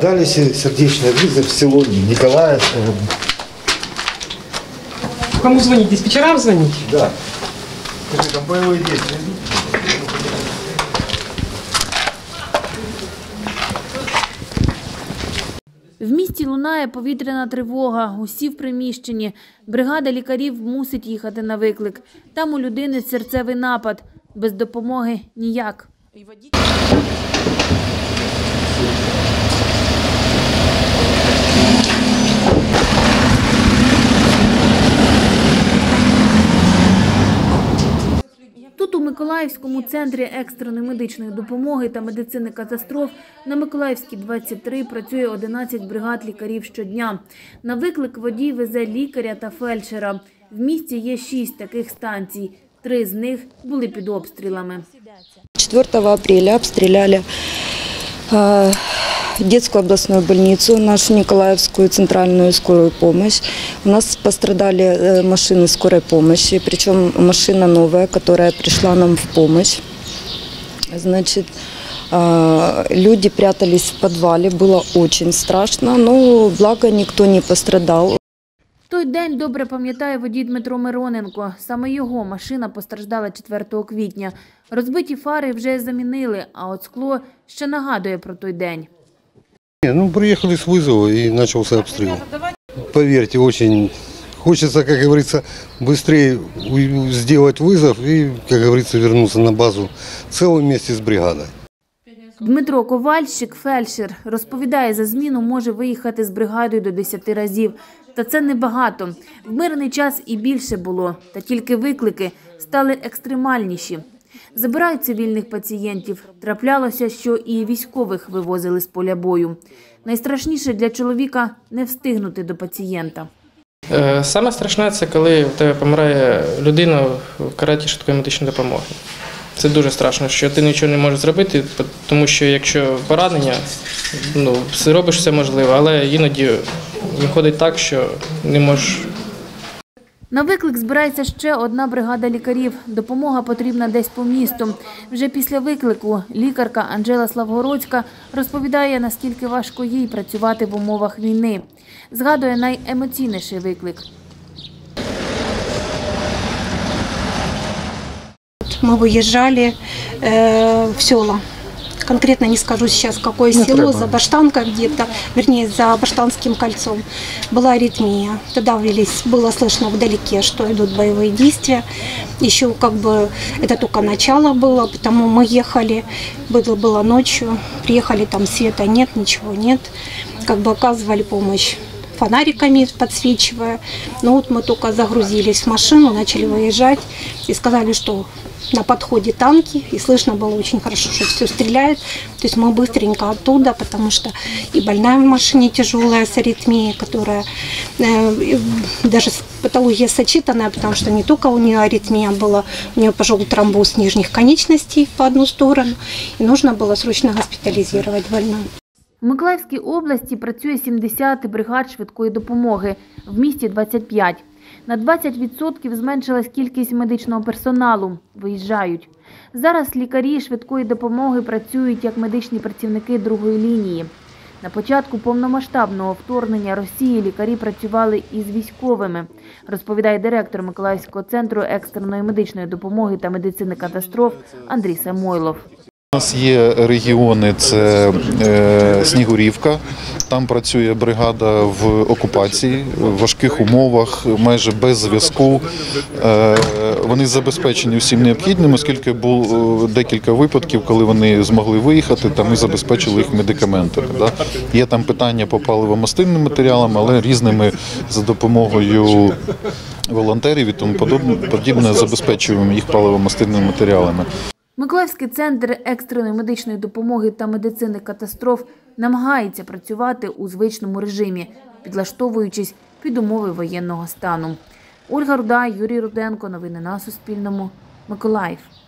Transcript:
Дали сердечный вызов в село Николаевское. Кому звонить? Диспетчерам звонить? Да. Скажи, там боевые действия. В місті лунає повітряна тривога. Усі в приміщенні. Бригада лікарів мусить їхати на виклик. Там у людини серцевий напад. Без допомоги ніяк. Тут у Миколаївському центрі екстреної медичної допомоги та медицини катастроф на Миколаївській 23 працює 11 бригад лікарів щодня. На виклик водій везе лікаря та фельдшера. В місті є 6 таких станцій. 3 з них були під обстрілами. 4 апреля обстреляли детскую областную больницу, нашу Николаевскую центральную скорую помощь. У нас пострадали машины скорой помощи, причем машина новая, которая пришла нам в помощь. Значит, люди прятались в подвале, было очень страшно, но благо никто не пострадал. Той день добре пам'ятає водій Дмитро Мироненко. Саме його машина постраждала 4 квітня. Розбиті фари вже замінили, а от скло ще нагадує про той день. Приехали с вызова и начался обстрел. Поверьте, очень хочется, как говорится, быстрее сделать вызов и, как говорится, вернуться на базу целым вместе с бригадой. Дмитро Ковальщик, фельдшер, розповідає, за зміну може виїхати з бригадою до 10 разів. Та це небагато. В мирний час і більше було, та тільки виклики стали екстремальніші. Забирають цивільних пацієнтів. Траплялося, що і військових вивозили з поля бою. Найстрашніше для чоловіка – не встигнути до пацієнта. Саме страшне – це коли в тебе помирає людина в кареті швидкої медичної допомоги. Це дуже страшно, що ти нічого не можеш зробити, тому що якщо поранення, робиш все можливе, але іноді виходить так, що не можеш. На виклик збирається ще одна бригада лікарів. Допомога потрібна десь по місту. Вже після виклику лікарка Анжела Славгородська розповідає, наскільки важко їй працювати в умовах війни. Згадує найемоційніший виклик. Мы выезжали в села. Конкретно не скажу сейчас, какое село, за Баштанкой где-то, вернее, за Баштанским кольцом. Была аритмия. Тогда было слышно вдалеке, что идут боевые действия. Еще это только начало было, потому мы ехали, было ночью, приехали, там света нет, ничего нет. Оказывали помощь фонариками подсвечивая. Но вот мы только загрузились в машину, начали выезжать и сказали, что на подходе танки, и слышно было очень хорошо, что все стреляет. То есть мы быстренько оттуда, потому что и больная в машине тяжелая с аритмией, которая даже патология сочетанная, потому что не только у нее аритмия была, у нее пошел тромбоз нижних конечностей по одну сторону, и нужно было срочно госпитализировать больную. В Миколаївській області працює 70 бригад швидкої допомоги, в місті – 25. На 20% зменшилась кількість медичного персоналу. Виїжджають. Зараз лікарі швидкої допомоги працюють як медичні працівники другої лінії. На початку повномасштабного вторгнення Росії лікарі працювали із військовими, розповідає директор Миколаївського центру екстреної медичної допомоги та медицини катастроф Андрій Самойлов. У нас є регіони, це Снігурівка, там працює бригада в окупації, в важких умовах, майже без зв'язку. Вони забезпечені всім необхідним, оскільки було декілька випадків, коли вони змогли виїхати, та ми забезпечили їх медикаментами. Є там питання по паливо-мастильним матеріалам, але різними за допомогою волонтерів і тому подібне забезпечуємо їх паливо-мастильними матеріалами. Миколаївський центр екстреної медичної допомоги та медицини катастроф намагається працювати у звичному режимі, підлаштовуючись під умови воєнного стану. Ольга Руда, Юрій Руденко. Новини на Суспільному. Миколаїв.